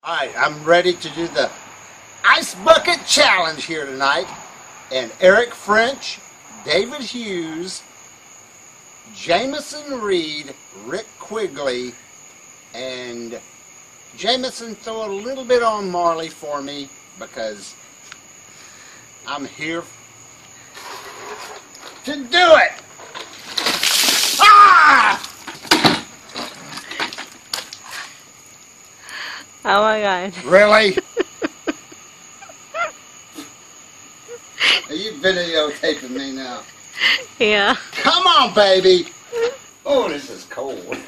Alright, I'm ready to do the Ice Bucket Challenge here tonight. And Eric French, David Hughes, Jameson Reid, Rick Quigley, and Jameson, throw a little bit on Marley for me because I'm here to do it. Ah! Oh my God. Really? Are you videotaping me now? Yeah. Come on, baby. Oh, this is cold.